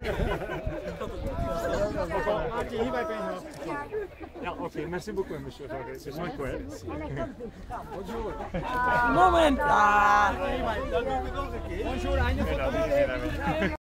Maak je hierbij ben je. Ja, oké, merci beaucoup, monsieur. C'est moins quoi. Bonjour. Moment. Bonjour,